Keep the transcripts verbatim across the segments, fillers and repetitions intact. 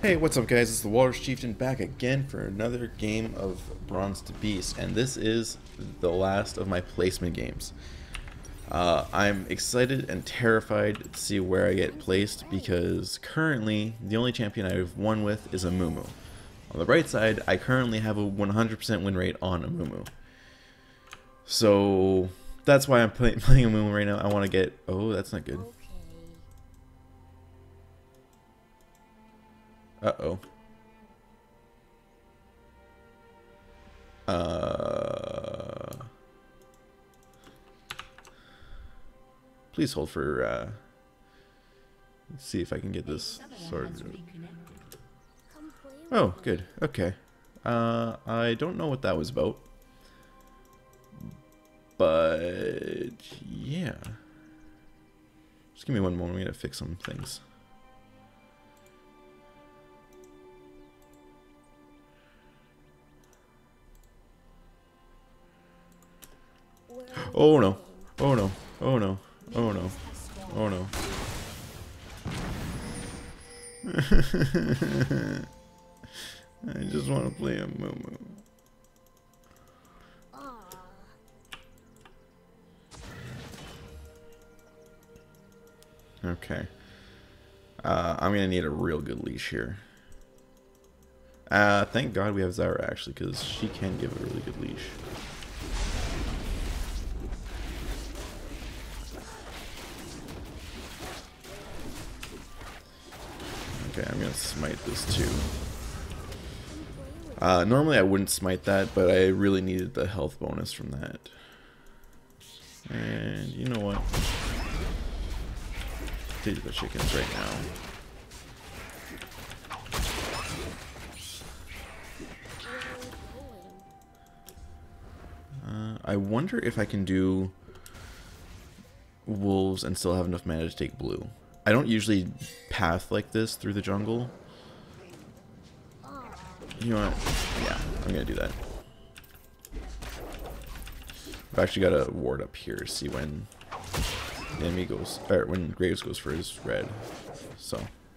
Hey, what's up guys? It's the Walrus Chieftain back again for another game of Bronze to Beast, and this is the last of my placement games. Uh, I'm excited and terrified to see where I get placed because currently the only champion I've won with is Amumu. On the right side, I currently have a one hundred percent win rate on Amumu. So that's why I'm play playing Amumu right now. I want to get... Oh, that's not good. Uh-oh. Uh... Please hold for, uh... let's see if I can get this sorted. Oh, good. Okay. Uh, I don't know what that was about. But... yeah. Just give me one moment. I'm gonna fix some things. Oh no. Oh no. Oh no. Oh no. Oh no. I just want to play a Amumu. Okay. Uh, I'm gonna need a real good leash here. Uh, thank God we have Zyra actually, because she can give a really good leash. Okay, I'm gonna smite this too. Uh, normally I wouldn't smite that, but I really needed the health bonus from that. And you know what? Take the chickens right now. Uh, I wonder if I can do wolves and still have enough mana to take blue. I don't usually path like this through the jungle. You know what? Yeah, I'm gonna do that. I've actually got a ward up here to see when the enemy goes, or when Graves goes for his red. So,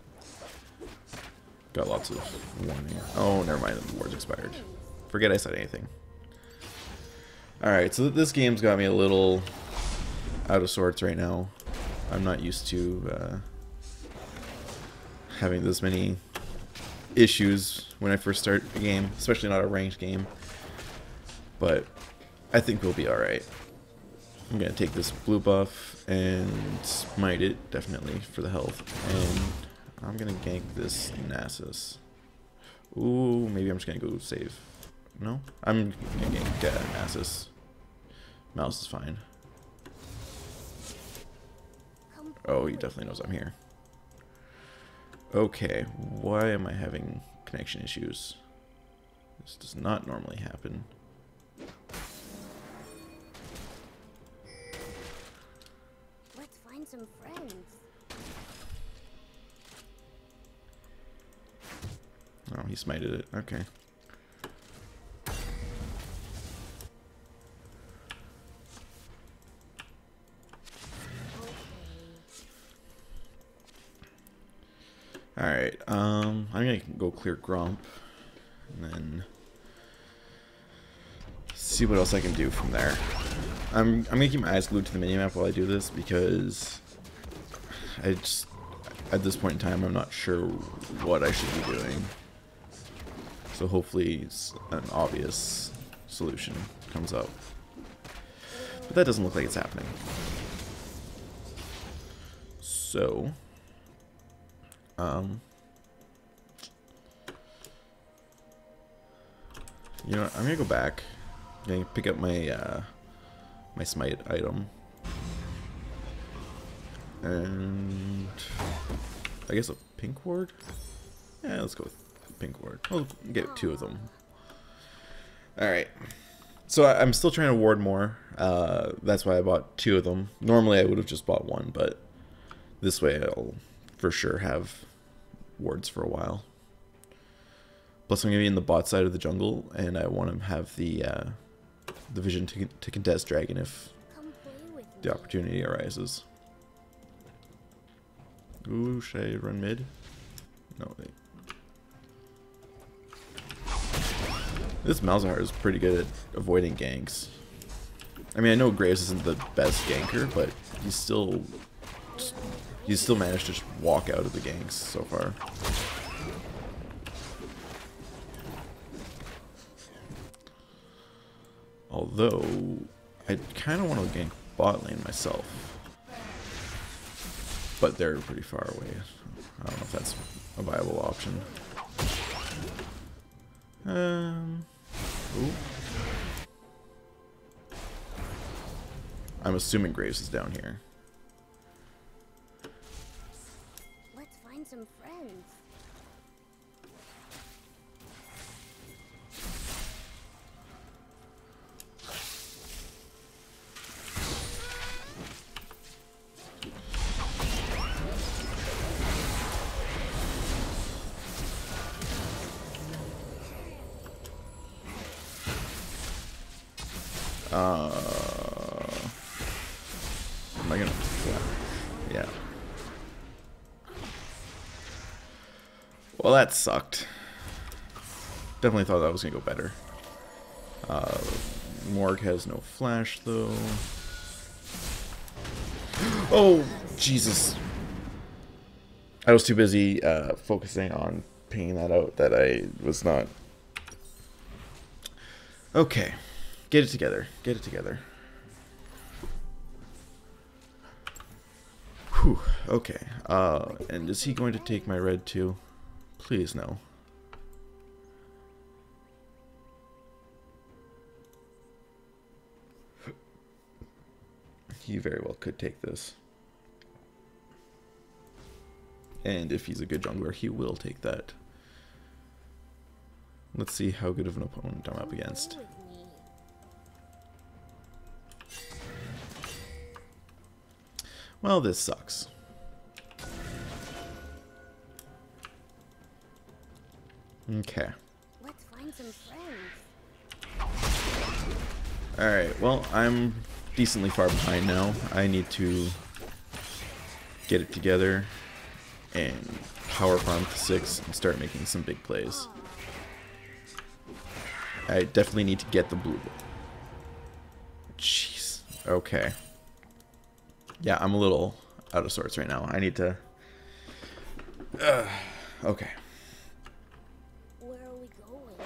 got lots of warning. Oh, never mind, the ward's expired. Forget I said anything. Alright, so this game's got me a little out of sorts right now. I'm not used to uh, having this many issues when I first start a game, especially not a ranked game. But I think we'll be alright. I'm going to take this blue buff and smite it, definitely, for the health. And I'm going to gank this Nasus. Ooh, maybe I'm just going to go save. No? I'm going to gank uh, Nasus. Mouse is fine. Oh, he definitely knows I'm here. Okay, why am I having connection issues? This does not normally happen. Let's find some friends. Oh, he smited it. Okay. Alright, um, I'm gonna go clear Grump, and then see what else I can do from there. I'm, I'm gonna keep my eyes glued to the minimap while I do this, because I just, at this point in time, I'm not sure what I should be doing. So hopefully it's an obvious solution comes up. But that doesn't look like it's happening. So... Um, you know what, I'm gonna go back. I'm gonna pick up my uh, my smite item, and I guess a pink ward. Yeah, let's go with pink ward. I'll get two of them. All right. So I, I'm still trying to ward more. Uh, that's why I bought two of them. Normally I would have just bought one, but this way I'll for sure have wards for a while. Plus I'm going to be in the bot side of the jungle, and I want to have the uh, the vision to, to contest dragon if the opportunity arises. Ooh, should I run mid? No, wait. This Malzahar is pretty good at avoiding ganks. I mean, I know Graves isn't the best ganker, but he's still he's still managed to just walk out of the ganks so far. Although I kind of want to gank bot lane myself, but they're pretty far away. I don't know if that's a viable option. Um. Ooh. I'm assuming Graves is down here. Let's find some friends. Uh, am I gonna? Yeah. yeah. Well, that sucked. Definitely thought that was gonna go better. Uh, Morg has no flash though. Oh, Jesus! I was too busy uh, focusing on pinging that out that I was not. Okay. Get it together. Get it together. Whew. Okay. Uh, and is he going to take my red too? Please no. He very well could take this. And if he's a good jungler, he will take that. Let's see how good of an opponent I'm up against. Well, this sucks. Okay. Let's find some friends. Alright, well, I'm decently far behind now. I need to get it together and power farm to six and start making some big plays. I definitely need to get the blue. Jeez. Okay. Yeah, I'm a little out of sorts right now. I need to... Uh, okay. Where are we going?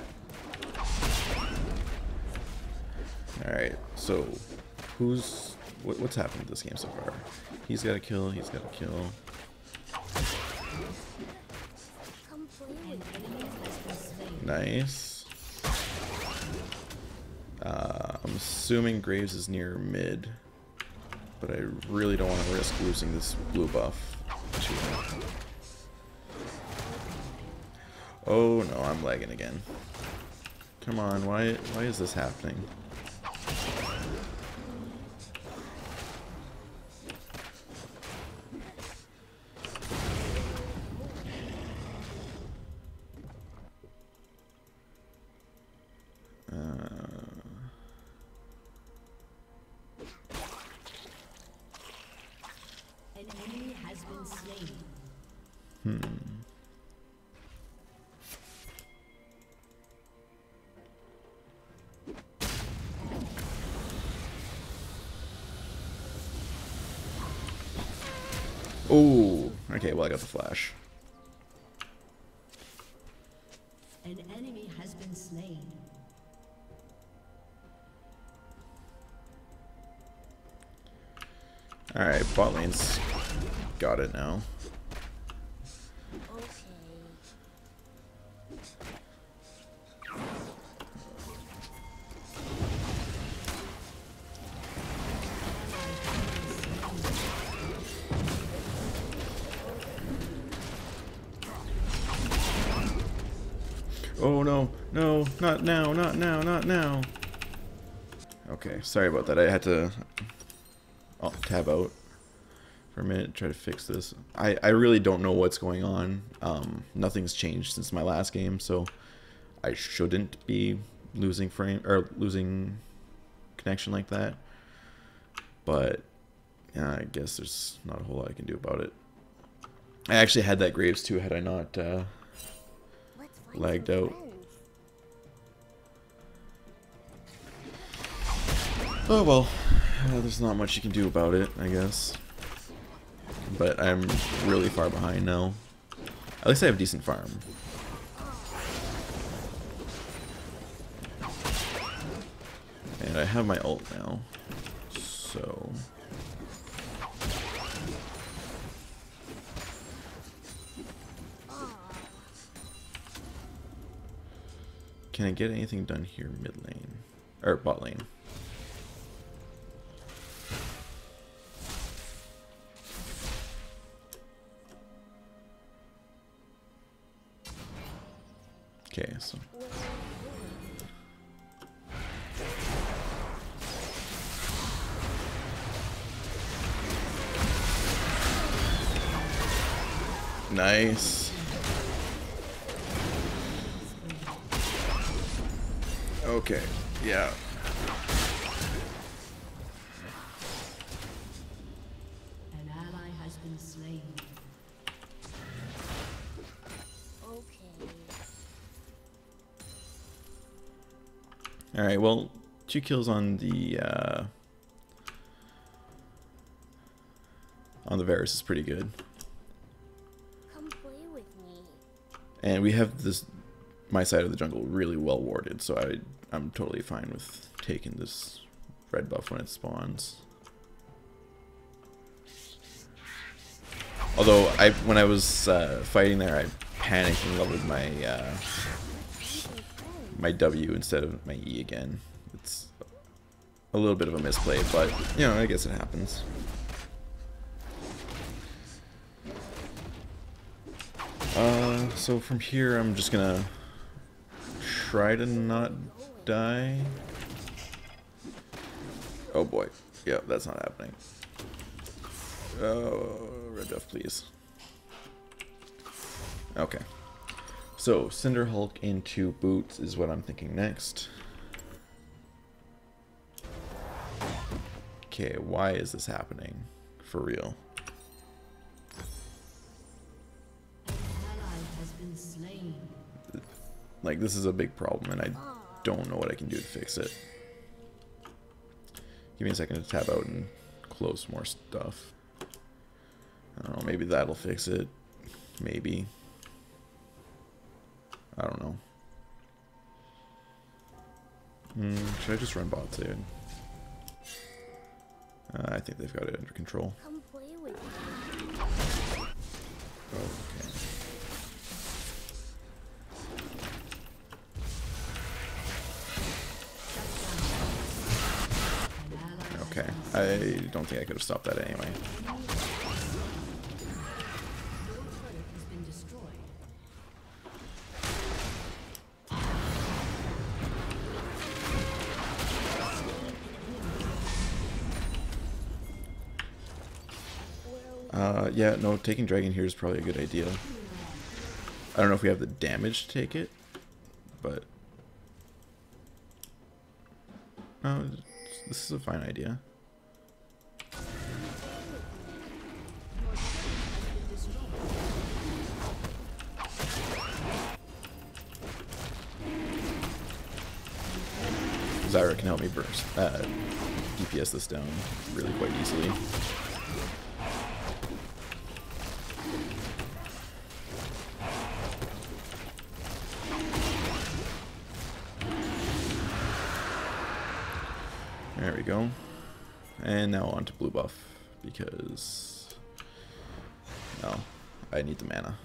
Alright, so... Who's... What, what's happened this game so far? He's got a kill, he's got a kill. Come play with me. Nice. Uh, I'm assuming Graves is near mid. But I really don't want to risk losing this blue buff to him. Oh no, I'm lagging again. Come on, why why is this happening? Hmm. Oh, okay, well I got the flash. An enemy has been slain. Alright, bot lane's got it now. Okay. Oh no, no, not now, not now, not now. Okay, sorry about that. I had to oh, tab out for a minute, try to fix this. I, I really don't know what's going on. Um, nothing's changed since my last game, so I shouldn't be losing frame or losing connection like that. But yeah, I guess there's not a whole lot I can do about it. I actually had that Graves too had I not uh, Let's find lagged some out. friends. Oh well, uh, there's not much you can do about it, I guess. But I'm really far behind now. At least I have a decent farm. And I have my ult now. So... Can I get anything done here mid lane? Or bot lane? Okay, so... Nice. Okay, yeah. An ally has been slain. Okay. Alright, well, two kills on the, uh... on the Varus is pretty good. Come play with me. And we have this, my side of the jungle really well warded, so I, I'm totally fine with taking this red buff when it spawns. Although, I when I was uh, fighting there, I panicked and leveled my uh, my W instead of my E again. It's a little bit of a misplay, but, you know, I guess it happens. Uh, so from here, I'm just gonna try to not die. Oh boy. Yeah, that's not happening. Oh, red buff, please. Okay. So, Cinder Hulk into Boots is what I'm thinking next. Okay, why is this happening? For real. Like, this is a big problem, and I don't know what I can do to fix it. Give me a second to tab out and close more stuff. I don't know, maybe that'll fix it. Maybe. I don't know. Hmm, should I just run bot side? Uh, I think they've got it under control. Come play with me. Okay. Okay, I don't think I could have stopped that anyway. Uh, yeah, no, taking Dragon here is probably a good idea. I don't know if we have the damage to take it, but... No, this is a fine idea. Zyra can help me burst, uh, D P S this down really quite easily. There we go. And now on to blue buff, because... no, I need the mana.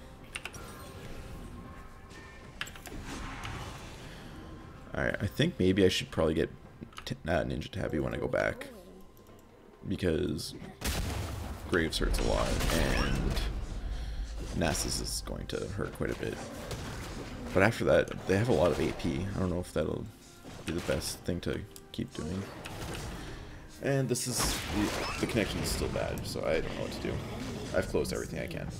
Alright, I think maybe I should probably get t uh, Ninja Tabby when I go back, because Graves hurts a lot, and Nasus is going to hurt quite a bit. But after that, they have a lot of A P. I don't know if that'll be the best thing to keep doing. And this is, the, the connection is still bad, so I don't know what to do. I've closed everything I can.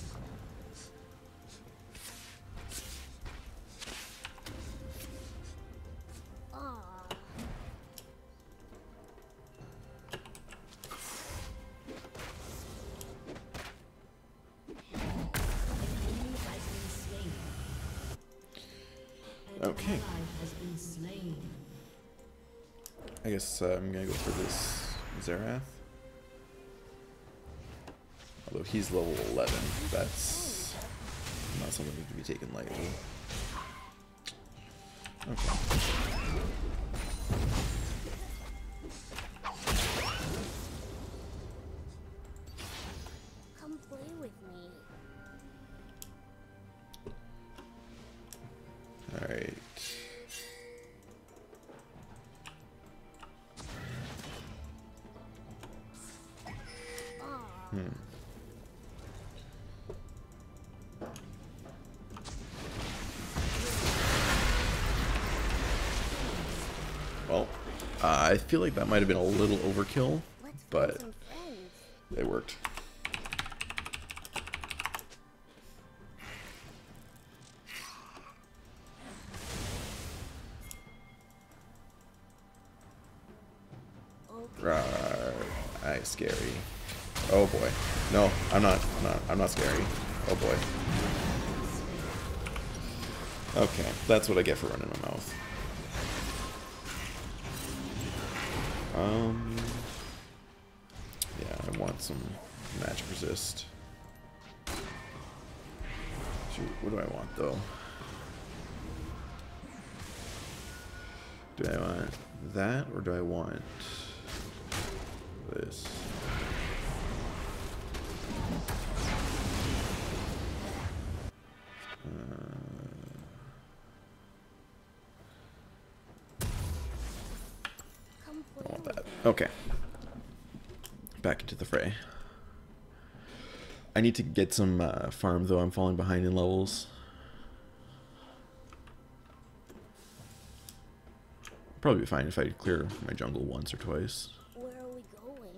Okay. I guess uh, I'm gonna go for this Zerath. Although he's level eleven, that's not something to be taken lightly. Okay. Come play with me. Alright. Aw. Hmm. Well, uh, I feel like that might have been a little overkill, Let's but find some friends. it worked. Okay. Right. Nice, scary. Oh boy. No, I'm not. I'm not. I'm not scary. Oh boy. Okay, that's what I get for running my mouth. Um. Yeah, I want some magic resist. Shoot, what do I want though? Do I want that or do I want this? Come play I want with that. me. Okay. Back into the fray. I need to get some uh, farm though. I'm falling behind in levels. Probably be fine if I clear my jungle once or twice. Where are we going?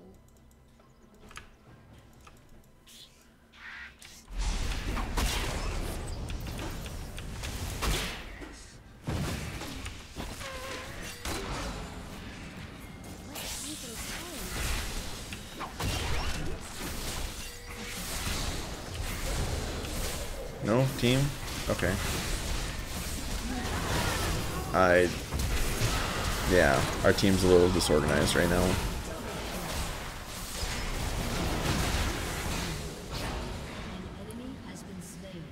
Let's see some friends. No? Team? Okay. I... Yeah, our team's a little disorganized right now. An enemy has been slain.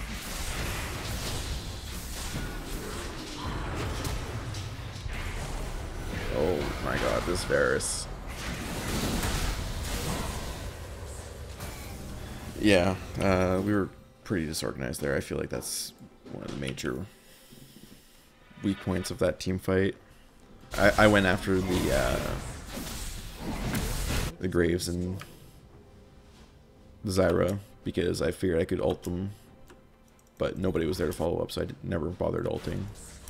Oh my god, this Varus. Yeah, uh, we were pretty disorganized there. I feel like that's one of the major weak points of that team fight. I, I went after the uh, the Graves and the Zyra because I figured I could ult them, but nobody was there to follow up, so I d- never bothered ulting.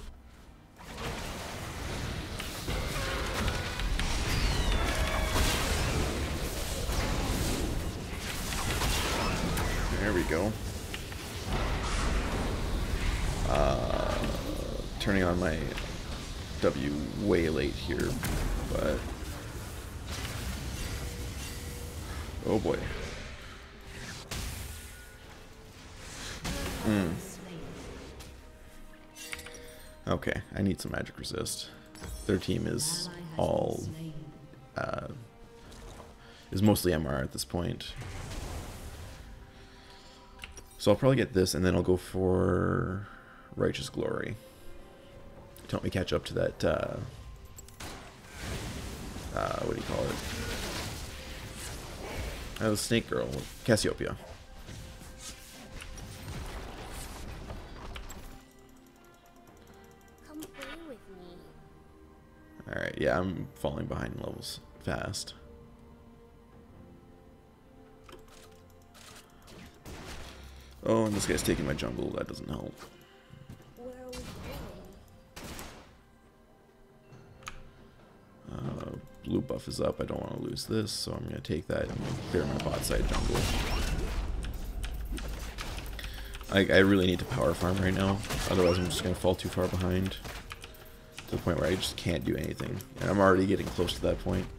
There we go. Uh, turning on my W way late here, but oh boy. Mm. Okay, I need some magic resist. Their team is all uh, is mostly M R at this point. So I'll probably get this, and then I'll go for Righteous Glory. To help me catch up to that, uh, uh, what do you call it? Oh, the Snake Girl, Cassiopeia. Come play with me. Alright, yeah, I'm falling behind levels fast. Oh, and this guy's taking my jungle. That doesn't help. Where are we going? Uh, blue buff is up. I don't want to lose this, so I'm going to take that and clear my bot side jungle. I, I really need to power farm right now. Otherwise, I'm just going to fall too far behind. To the point where I just can't do anything. And I'm already getting close to that point.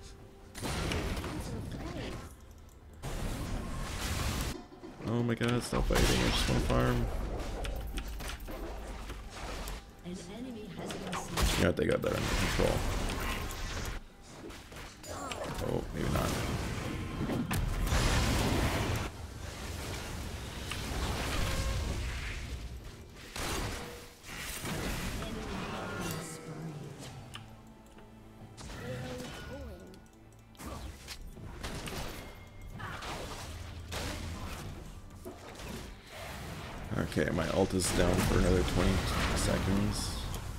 Oh my god, stop fighting. I just want to farm. An enemy has been slain. You know what? They got that under control. Oh, maybe not. Okay, my ult is down for another twenty seconds.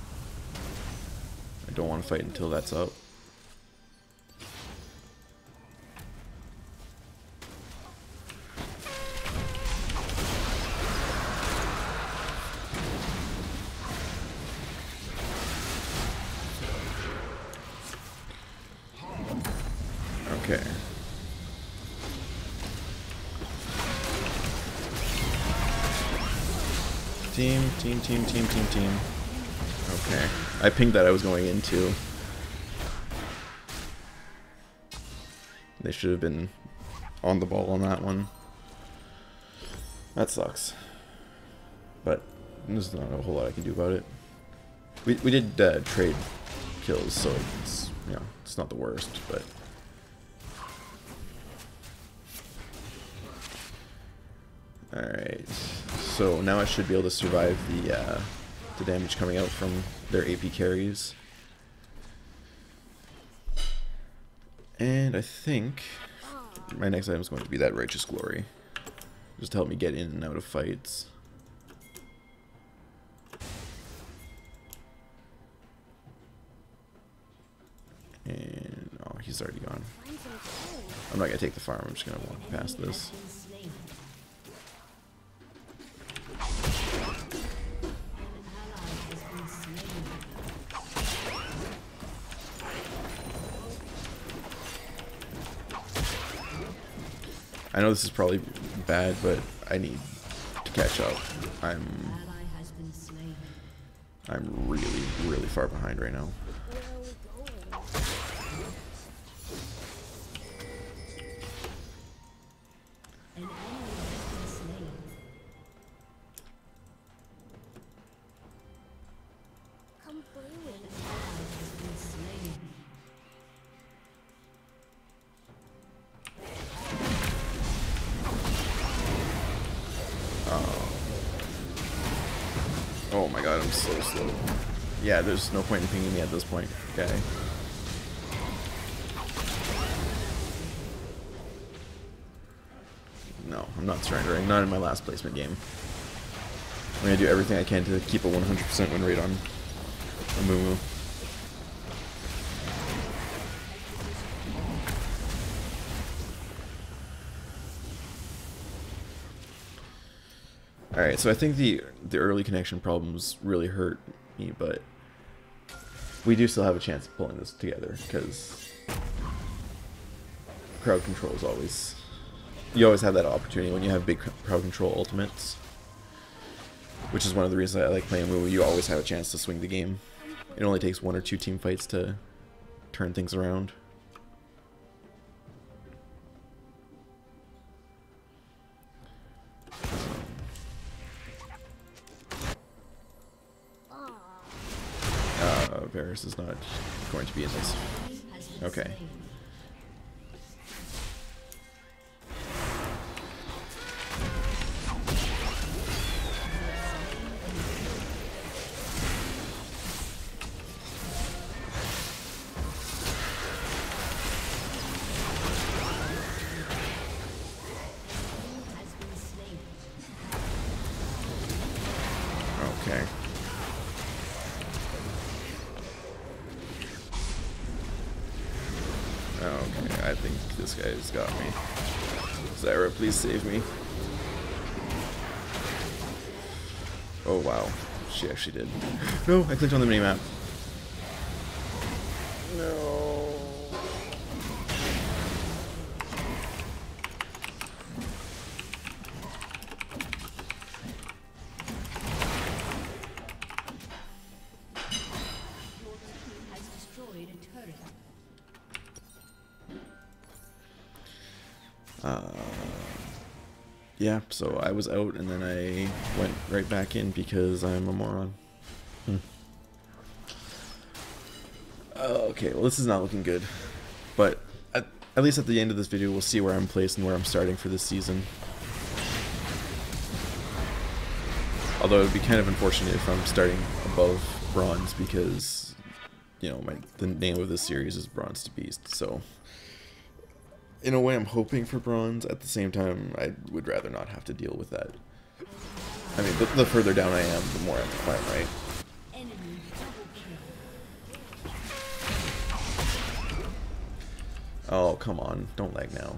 I don't want to fight until that's up. Okay. Team, team, team, team, team, team. Okay. I pinged that I was going into. They should have been on the ball on that one. That sucks. But there's not a whole lot I can do about it. We, we did uh, trade kills, so it's, you know, it's not the worst, but... Alright, so now I should be able to survive the uh, the damage coming out from their A P carries. And I think my next item is going to be that Righteous Glory. Just to help me get in and out of fights. And, oh, he's already gone. I'm not going to take the farm, I'm just going to walk past this. I know this is probably bad, but I need to catch up. I'm I'm really, really far behind right now. Oh my god, I'm so slow. Yeah, there's no point in pinging me at this point. Okay. No, I'm not surrendering. Not in my last placement game. I'm gonna do everything I can to keep a one hundred percent win rate on Amumu. Alright, so I think the the early connection problems really hurt me, but we do still have a chance of pulling this together, because crowd control is always... You always have that opportunity when you have big crowd control ultimates. Which is one of the reasons I like playing Amumu. You always have a chance to swing the game. It only takes one or two team fights to turn things around. Uh, Varus is not going to be in this. Okay. Okay. Okay, I think this guy's got me. Zyra, please save me. Oh wow, she actually did. No, I clicked on the minimap. No. Uh, yeah, so I was out and then I went right back in because I'm a moron. Hmm. Uh, okay, well this is not looking good, but I, at least at the end of this video, we'll see where I'm placed and where I'm starting for this season. Although it would be kind of unfortunate if I'm starting above bronze because, you know, my the name of this series is Bronze to Beast. So, in a way, I'm hoping for bronze. At the same time, I would rather not have to deal with that. I mean, the, the further down I am, the more I'm climb, right? Oh, come on. Don't lag now.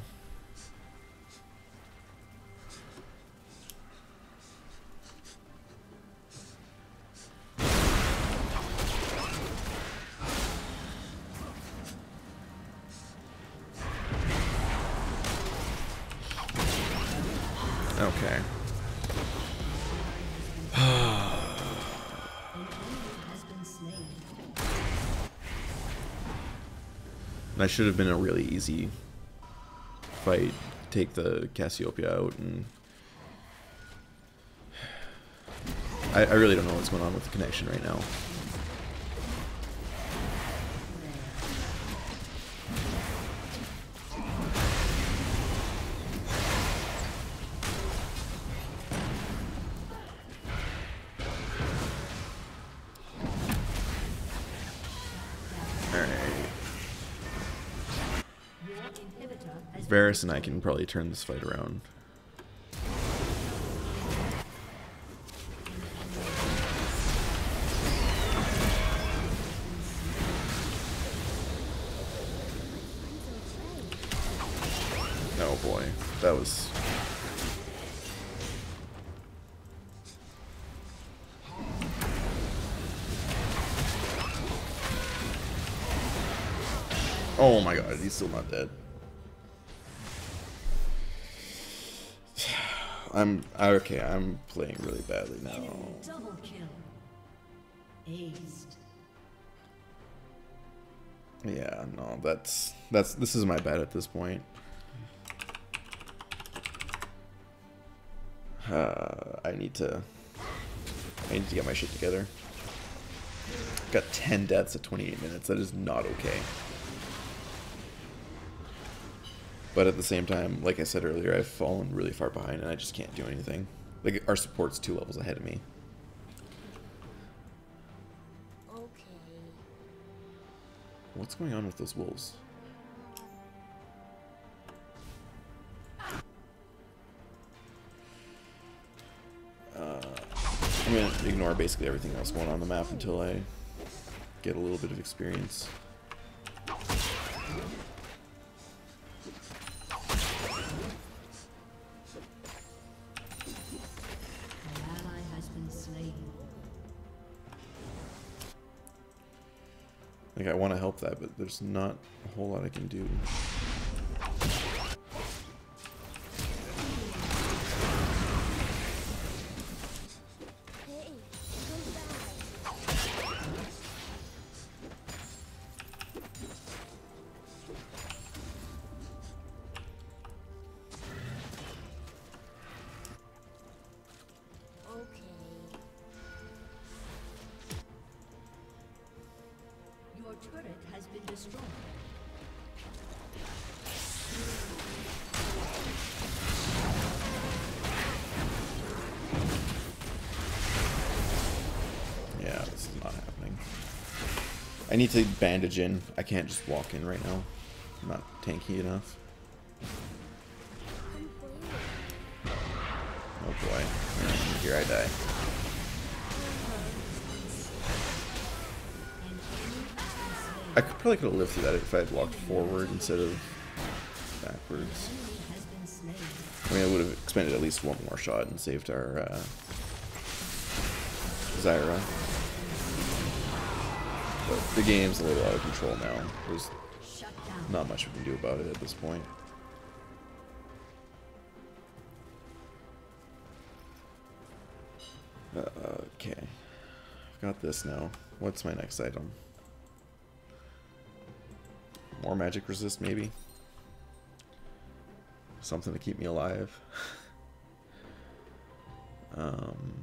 Okay. And I should have been a really easy fight. Take the Cassiopeia out, and I, I really don't know what's going on with the connection right now. Varus and I can probably turn this fight around. Oh boy, that was... Oh my god, he's still not dead. I'm okay. I'm playing really badly now. Double kill. Aced. Yeah, no, that's that's this is my bad at this point. Uh, I need to I need to get my shit together. Got ten deaths at twenty-eight minutes. That is not okay. But at the same time, like I said earlier, I've fallen really far behind and I just can't do anything. Like, our support's two levels ahead of me. Okay. What's going on with those wolves? Uh, I'm gonna ignore basically everything else going on the map until I get a little bit of experience. Like, I want to help that, but there's not a whole lot I can do. Hey, go back. Okay. Your turret has been destroyed. Yeah, this is not happening. I need to bandage in. I can't just walk in right now. I'm not tanky enough. Oh boy. Alright, here I die. I could probably could have lived through that if I had walked forward instead of backwards. I mean, I would have expended at least one more shot and saved our uh, Zyra. But the game's a little out of control now. There's not much we can do about it at this point. Uh, okay. I've got this now. What's my next item? More magic resist, maybe? Something to keep me alive. um,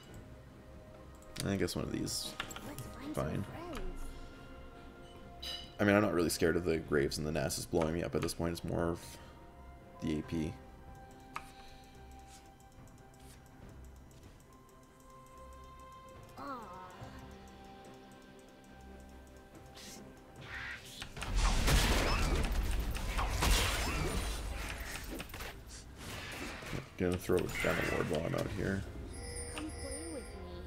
I guess one of these. Let's find Fine. some friends. I mean, I'm not really scared of the Graves and the Nasus blowing me up at this point. It's more of the A P. Gonna throw down a ward while I'm out here. Come play with me.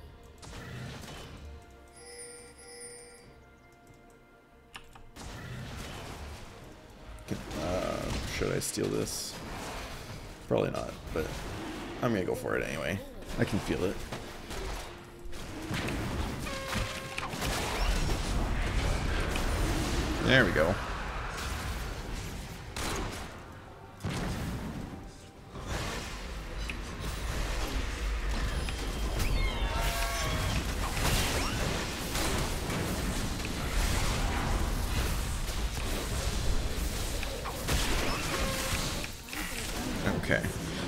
Uh, should I steal this? Probably not, but I'm gonna go for it anyway. I can feel it. There we go. Okay.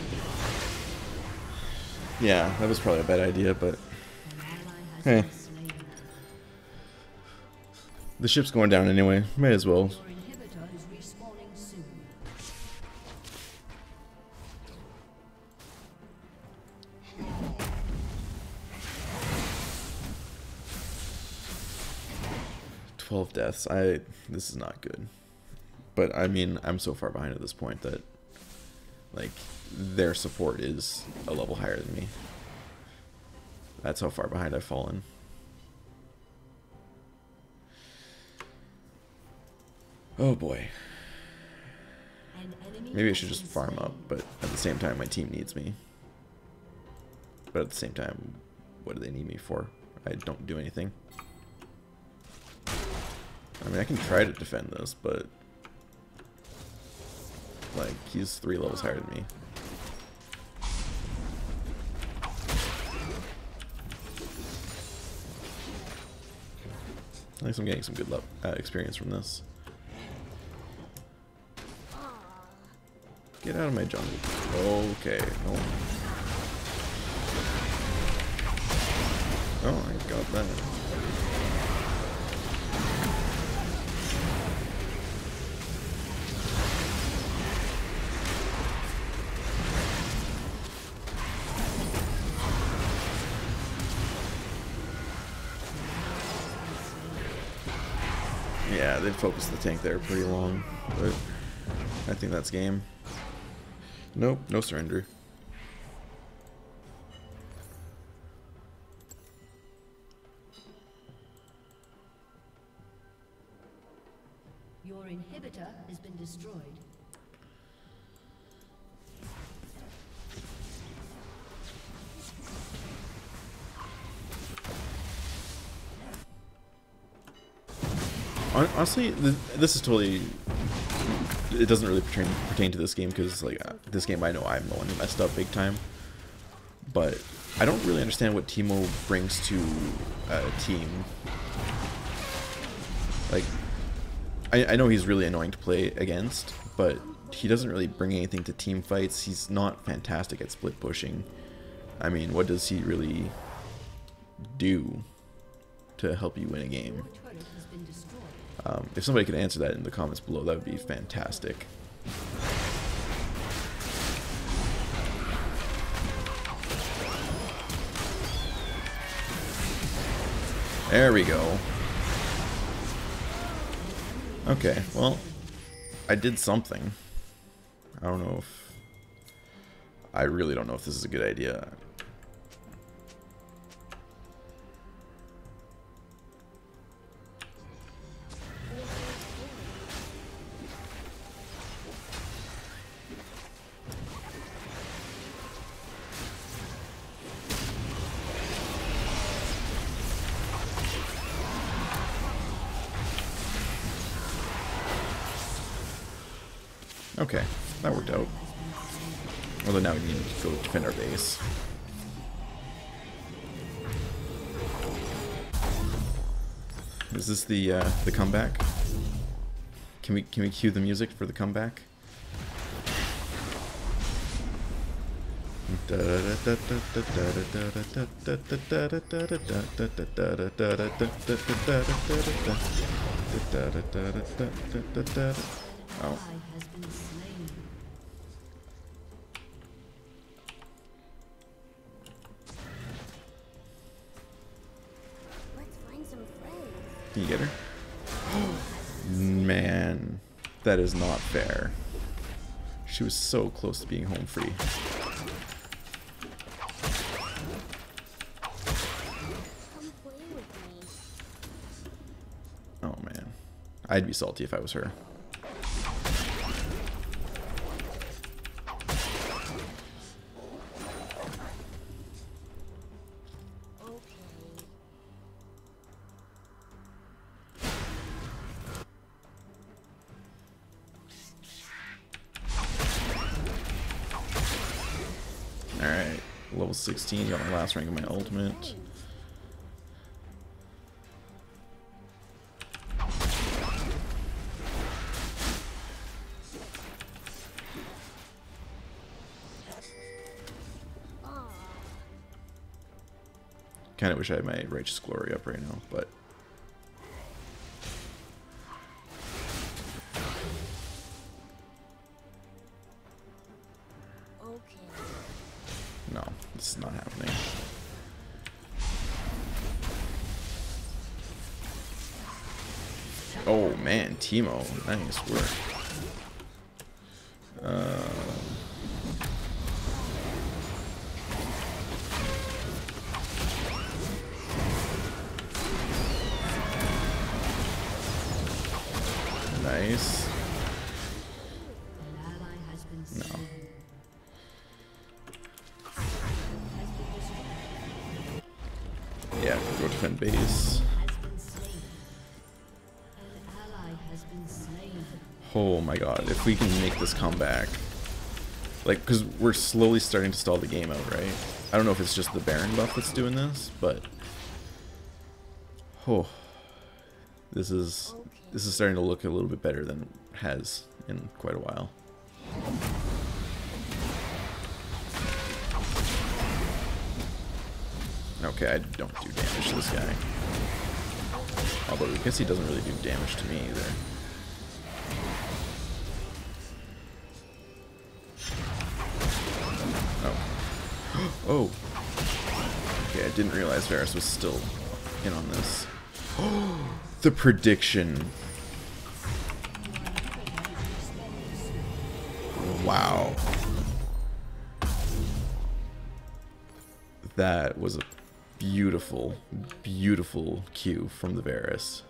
Yeah, that was probably a bad idea, but hey. The ship's going down anyway. May as well. Your inhibitor is respawning soon. twelve deaths. I this is not good. But I mean, I'm so far behind at this point that like their support is a level higher than me. That's how far behind I've fallen. Oh boy. An enemy Maybe I has should just been farm slain. up, but at the same time my team needs me. But at the same time, what do they need me for? I don't do anything. I mean, I can try to defend this, but like, he's three levels higher than me. At least I'm getting some good lo uh, experience from this. Get out of my jungle. Okay, no. Oh, I got that. Yeah, they'd focus the tank there pretty long, but I think that's game. Nope, no surrender. Your inhibitor has been destroyed. Honestly, th this is totally... It doesn't really pertain, pertain to this game, because like uh, this game I know I'm the one who messed up big time. But I don't really understand what Teemo brings to a team. Like, I, I know he's really annoying to play against, but he doesn't really bring anything to team fights. He's not fantastic at split pushing. I mean, what does he really do to help you win a game? Your turret has been destroyed. Um, if somebody could answer that in the comments below, that would be fantastic. There we go. Okay, well, I did something. I don't know if... I really don't know if this is a good idea. Okay, that worked out. Although now we need to go defend our base. Is this the uh, the comeback? Can we can we cue the music for the comeback? Da, da, da, da, da, da, da, da. Oh. Ally has been slain. Let's find some friends. Can you get her? Man, that is not fair. She was so close to being home free. Come play with me. Oh man, I'd be salty if I was her. Alright, level sixteen, got my last rank of my ultimate. Kinda wish I had my Righteous Glory up right now, but no, this is not happening. Oh man, Teemo, nice work. Uh, nice. An ally has been No. slain. Yeah, go defend base. Has been slain. An ally has been slain. Oh my god, if we can make this comeback. Like, because we're slowly starting to stall the game out, right? I don't know if it's just the Baron buff that's doing this, but... Oh. This is... This is starting to look a little bit better than it has in quite a while. Okay, I don't do damage to this guy. Although I guess he doesn't really do damage to me either. Oh. Oh! Okay, I didn't realize Varus was still in on this. The prediction. Wow. That was a beautiful, beautiful cue from the Varus.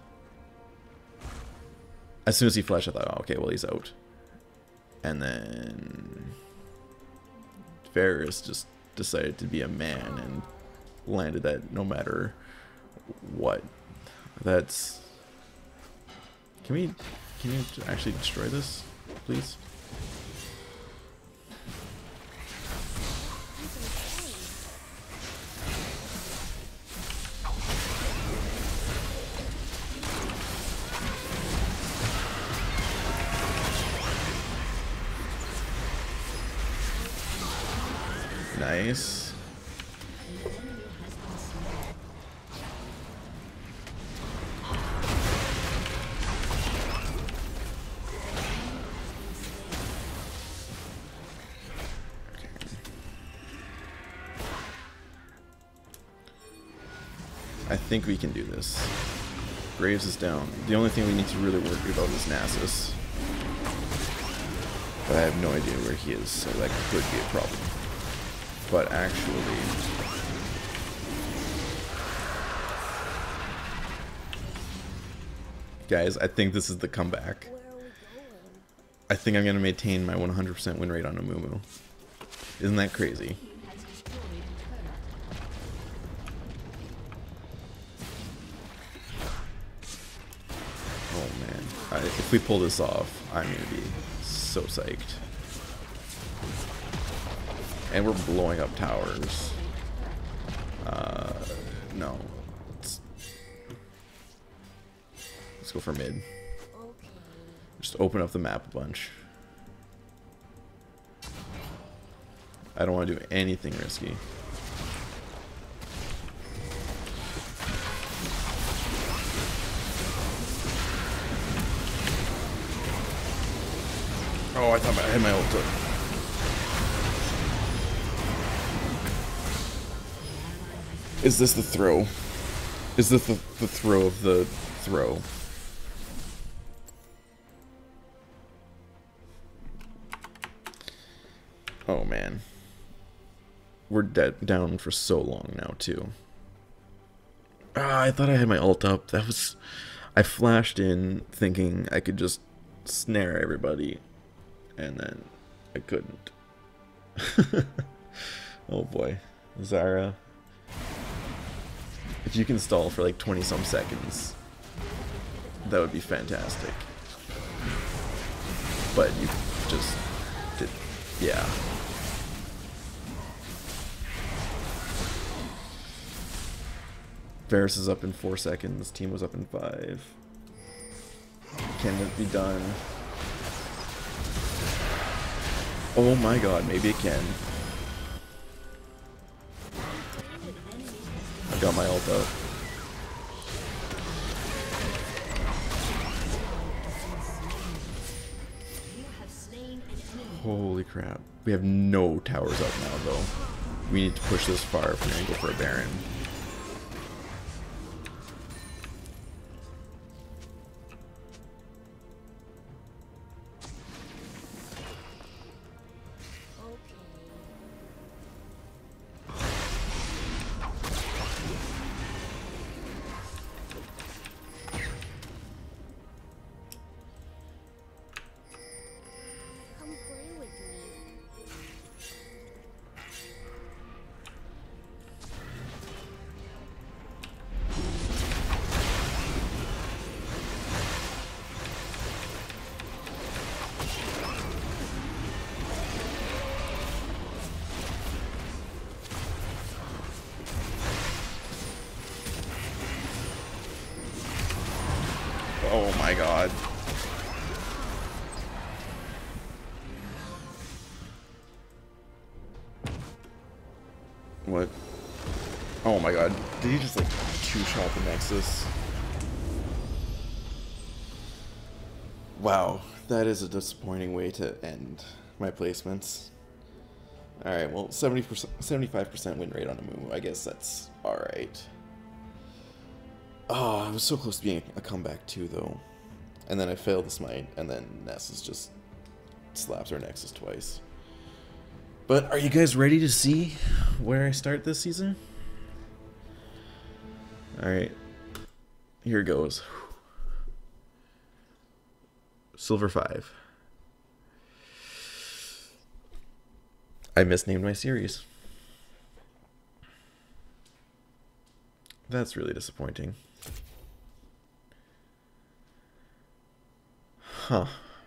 As soon as he flashed, I thought, oh, okay, well, he's out. And then Varus just decided to be a man and landed that no matter what. That's... Can we... Can you actually destroy this, please? Nice. I think we can do this. Graves is down. The only thing we need to really worry about is Nasus. But I have no idea where he is, so that could be a problem. But actually... Guys, I think this is the comeback. I think I'm going to maintain my one hundred percent win rate on Amumu. Isn't that crazy? Oh man, I, if we pull this off, I'm going to be so psyched. And we're blowing up towers. Uh, no. Let's, let's go for mid. Just open up the map a bunch. I don't want to do anything risky. Oh, I thought I had my ult up. Is this the throw? Is this the, the throw of the throw? Oh man. We're dead down for so long now too. Ah, I thought I had my ult up. That was... I flashed in thinking I could just snare everybody. And then I couldn't. Oh boy. Zara. If you can stall for like twenty some seconds, that would be fantastic. But you just did... Yeah. Varus is up in four seconds. Team was up in five. Can it be done? Oh my god, maybe it can. I got my ult out. Holy crap. We have no towers up now though. We need to push this far if we're gonna go for a Baron. Oh my god. What? Oh my god. Did he just like two-shot the Nexus? Wow. That is a disappointing way to end my placements. Alright, well, seventy percent, seventy-five percent win rate on Amumu. I guess that's alright. Oh, I was so close to being a comeback too, though. And then I failed the smite, and then Nessus just slaps our Nexus twice. But are you guys ready to see where I start this season? Alright. Here goes. Silver five. I misnamed my series. That's really disappointing. Huh.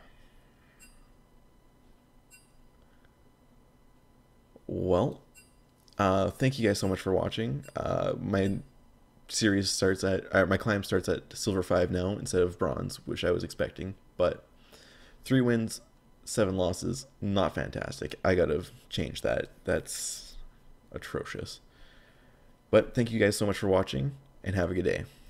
Well, uh, thank you guys so much for watching. Uh, my series starts at, uh, my climb starts at Silver five now instead of Bronze, which I was expecting. But three wins, seven losses, not fantastic. I gotta change that. That's atrocious. But thank you guys so much for watching, and have a good day.